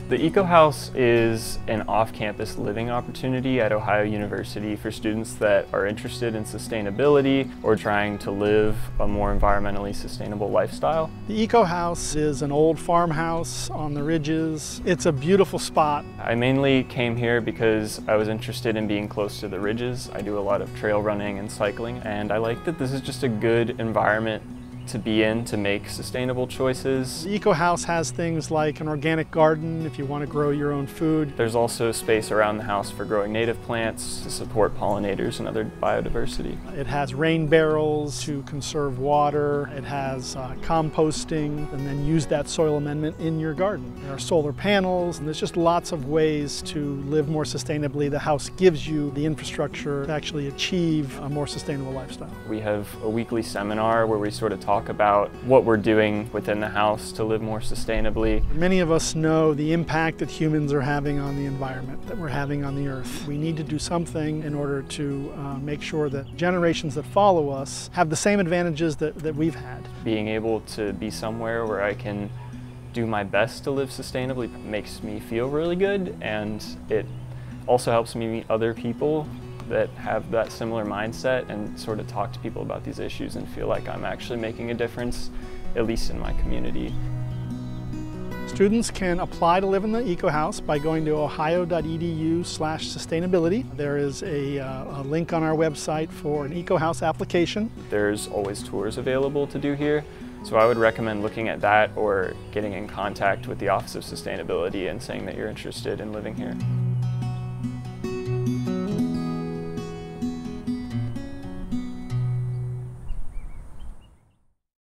The Ecohouse is an off-campus living opportunity at Ohio University for students that are interested in sustainability or trying to live a more environmentally sustainable lifestyle. The Ecohouse is an old farmhouse on the ridges. It's a beautiful spot. I mainly came here because I was interested in being close to the ridges. I do a lot of trail running and cycling, and I like that this is just a good environment to be in to make sustainable choices. The Ecohouse has things like an organic garden if you want to grow your own food. There's also space around the house for growing native plants to support pollinators and other biodiversity. It has rain barrels to conserve water. It has composting, and then use that soil amendment in your garden. There are solar panels, and there's just lots of ways to live more sustainably. The house gives you the infrastructure to actually achieve a more sustainable lifestyle. We have a weekly seminar where we sort of talk about what we're doing within the house to live more sustainably. Many of us know the impact that humans are having on the environment, that we're having on the earth. We need to do something in order to make sure that generations that follow us have the same advantages that we've had. Being able to be somewhere where I can do my best to live sustainably makes me feel really good, and it also helps me meet other people that have that similar mindset and sort of talk to people about these issues and feel like I'm actually making a difference, at least in my community. Students can apply to live in the Ecohouse by going to ohio.edu/sustainability. There is a link on our website for an Ecohouse application. There's always tours available to do here, so I would recommend looking at that or getting in contact with the Office of Sustainability and saying that you're interested in living here.